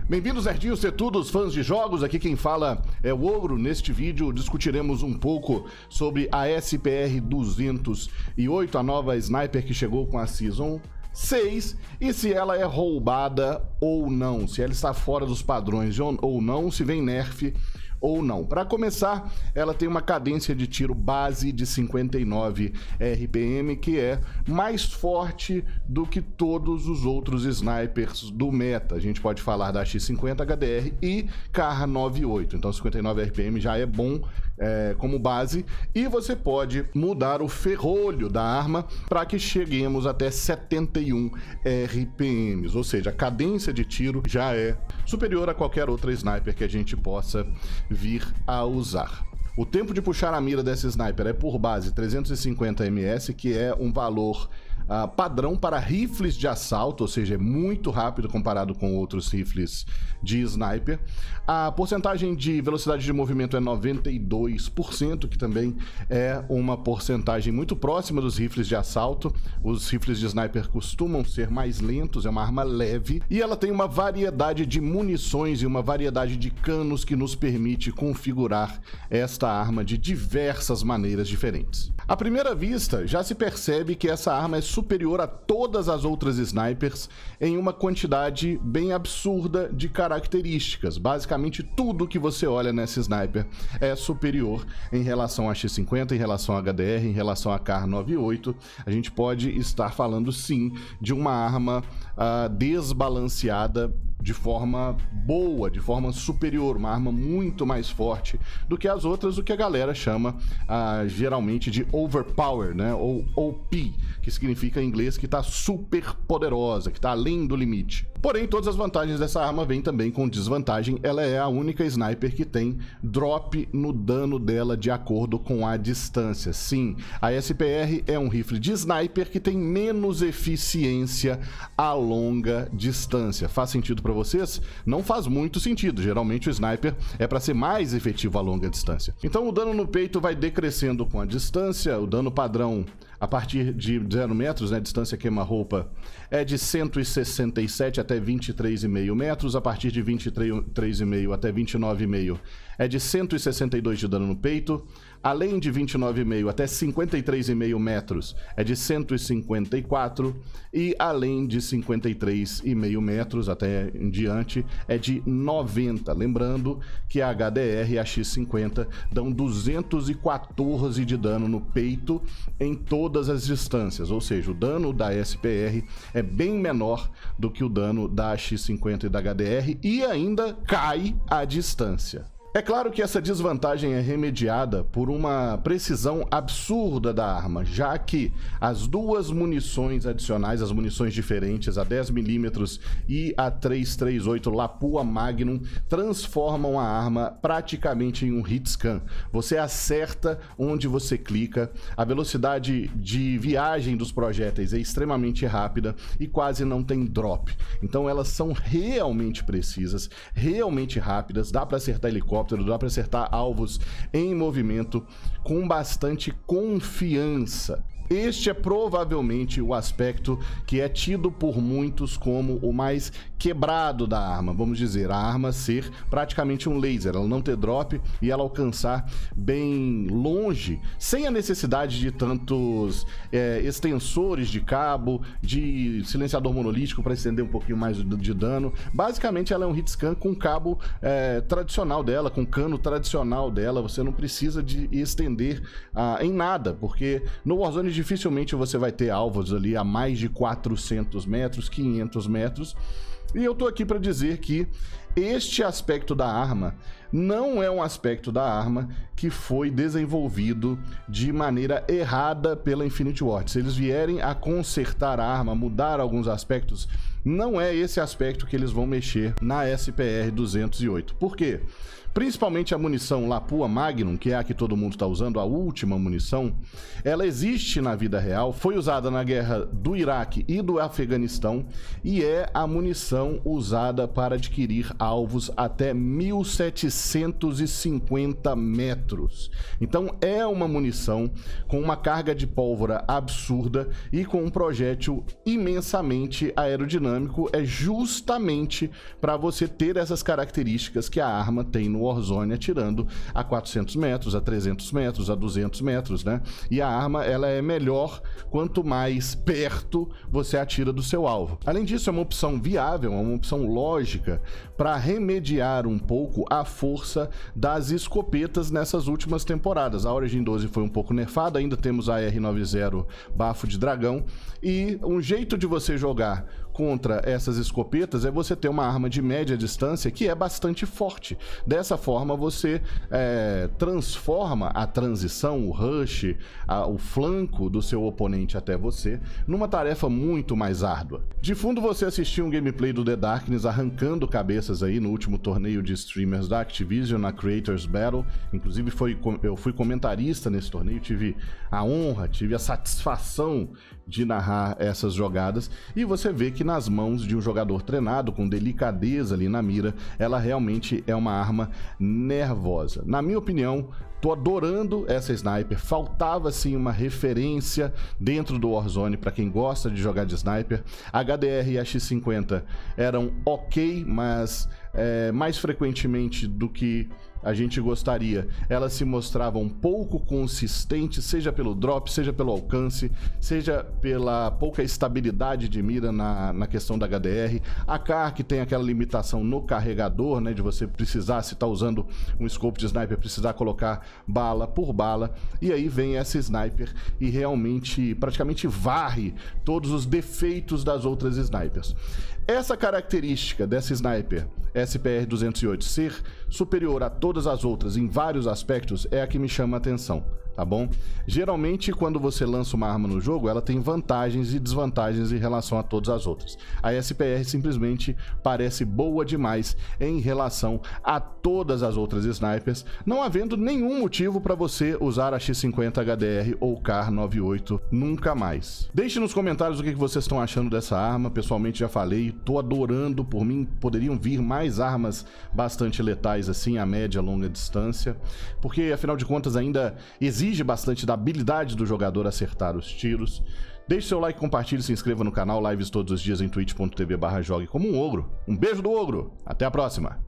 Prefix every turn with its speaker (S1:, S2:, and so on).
S1: Bem-vindos, nerdinhos, tetudos, fãs de jogos. Aqui quem fala é o Ouro. Neste vídeo discutiremos um pouco sobre a SPR-208, a nova sniper que chegou com a Season 6, e se ela é roubada ou não, se ela está fora dos padrões ou não, se vem nerf ou não. Para começar, ela tem uma cadência de tiro base de 59 RPM, que é mais forte do que todos os outros snipers do meta. A gente pode falar da X50, HDR e Kar98. Então 59 RPM já é bom como base, e você pode mudar o ferrolho da arma para que cheguemos até 71 RPMs, ou seja, a cadência de tiro já é superior a qualquer outra sniper que a gente possa vir a usar. O tempo de puxar a mira dessa sniper é por base 350 ms, que é um valor padrão para rifles de assalto, ou seja, é muito rápido comparado com outros rifles de sniper. A porcentagem de velocidade de movimento é 92%, que também é uma porcentagem muito próxima dos rifles de assalto. Os rifles de sniper costumam ser mais lentos, é uma arma leve, e ela tem uma variedade de munições e uma variedade de canos que nos permite configurar esta arma de diversas maneiras diferentes. À primeira vista, já se percebe que essa arma é superior a todas as outras snipers em uma quantidade bem absurda de características. Basicamente, tudo que você olha nessa sniper é superior em relação a X50, em relação a HDR, em relação a Kar98. A gente pode estar falando, sim, de uma arma desbalanceada de forma boa, de forma superior, uma arma muito mais forte do que as outras, o que a galera chama geralmente de overpower, né? Ou OP, que significa em inglês que está super poderosa, que está além do limite. Porém, todas as vantagens dessa arma vêm também com desvantagem. Ela é a única sniper que tem drop no dano dela de acordo com a distância. Sim, a SPR é um rifle de sniper que tem menos eficiência a longa distância. Faz sentido para vocês? Não faz muito sentido. Geralmente o sniper é para ser mais efetivo a longa distância. Então o dano no peito vai decrescendo com a distância. O dano padrão a partir de 0 metros, né, distância queima-roupa, é de 167 até 23,5 metros. A partir de 23,5 até 29,5 é de 162 de dano no peito. Além de 29,5 até 53,5 metros é de 154. E além de 53,5 metros até em diante é de 90. Lembrando que a HDR e a X50 dão 214 de dano no peito em todas as distâncias, ou seja, o dano da SPR é bem menor do que o dano da X50 e da HDR, e ainda cai a distância. É claro que essa desvantagem é remediada por uma precisão absurda da arma, já que as duas munições adicionais, as munições diferentes, a 10mm e a 338 Lapua Magnum, transformam a arma praticamente em um hitscan. Você acerta onde você clica, a velocidade de viagem dos projéteis é extremamente rápida e quase não tem drop. Então elas são realmente precisas, realmente rápidas, dá para acertar helicóptero, dá para acertar alvos em movimento com bastante confiança. Este é provavelmente o aspecto que é tido por muitos como o mais quebrado da arma, vamos dizer, a arma ser praticamente um laser, ela não ter drop e ela alcançar bem longe, sem a necessidade de tantos extensores de cabo, de silenciador monolítico para estender um pouquinho mais de dano. Basicamente ela é um hitscan com cabo tradicional dela, com cano tradicional dela. Você não precisa de estender em nada, porque no Warzone dificilmente você vai ter alvos ali a mais de 400 metros, 500 metros. E eu tô aqui para dizer que este aspecto da arma não é um aspecto da arma que foi desenvolvido de maneira errada pela Infinity Ward. Se eles vierem a consertar a arma, mudar alguns aspectos, não é esse aspecto que eles vão mexer na SPR-208. Por quê? Principalmente a munição Lapua Magnum, que é a que todo mundo está usando, a última munição, ela existe na vida real, foi usada na guerra do Iraque e do Afeganistão e é a munição usada para adquirir alvos até 1750 metros. Então é uma munição com uma carga de pólvora absurda e com um projétil imensamente aerodinâmico. dinâmico é justamente para você ter essas características que a arma tem no Warzone, atirando a 400 metros, a 300 metros, a 200 metros, né? E a arma, ela é melhor quanto mais perto você atira do seu alvo. Além disso, é uma opção viável, é uma opção lógica para remediar um pouco a força das escopetas nessas últimas temporadas. A Origin 12 foi um pouco nerfada, ainda temos a R90 Bafo de Dragão, e um jeito de você jogar contra essas escopetas é você ter uma arma de média distância que é bastante forte. Dessa forma você transforma a transição, o rush, o flanco do seu oponente até você numa tarefa muito mais árdua. De fundo você assistiu um gameplay do The Darkness arrancando cabeças aí no último torneio de streamers da Activision, na Creators Battle. Inclusive eu fui comentarista nesse torneio, tive a honra, tive a satisfação de narrar essas jogadas, e você vê que nas mãos de um jogador treinado, com delicadeza ali na mira, ela realmente é uma arma nervosa. Na minha opinião, tô adorando essa sniper, faltava sim uma referência dentro do Warzone para quem gosta de jogar de sniper. A HDR e a X50 eram ok, mas mais frequentemente do que a gente gostaria, elas se mostravam um pouco consistentes, seja pelo drop, seja pelo alcance, seja pela pouca estabilidade de mira na questão da HDR. A CAR, que tem aquela limitação no carregador, né, de você precisar, se está usando um scope de sniper, precisar colocar bala por bala, e aí vem essa sniper e realmente praticamente varre todos os defeitos das outras snipers. Essa característica dessa sniper SPR-208 ser superior a todas as outras em vários aspectos é a que me chama a atenção, tá bom? Geralmente, quando você lança uma arma no jogo, ela tem vantagens e desvantagens em relação a todas as outras. A SPR simplesmente parece boa demais em relação a todas as outras snipers, não havendo nenhum motivo para você usar a X50 HDR ou CAR 98 nunca mais. Deixe nos comentários o que vocês estão achando dessa arma. Pessoalmente já falei, tô adorando. Por mim poderiam vir mais armas bastante letais assim, a média, longa distância, porque afinal de contas ainda exige bastante da habilidade do jogador acertar os tiros. Deixe seu like, compartilhe, se inscreva no canal. Lives todos os dias em twitch.tv/jogue como um ogro. Um beijo do ogro, até a próxima!